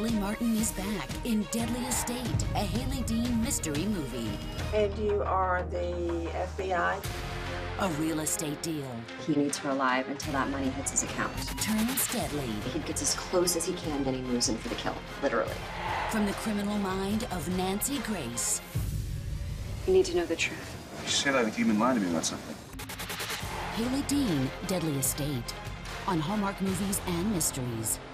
Kellie Martin is back in Deadly Estate, a Hailey Dean mystery movie. And you are the FBI? A real estate deal. He needs her alive until that money hits his account. Turns deadly. He gets as close as he can, then he moves in for the kill, literally. From the criminal mind of Nancy Grace. You need to know the truth. You say that like you've been lying to me about something. Hailey Dean, Deadly Estate. On Hallmark Movies and Mysteries.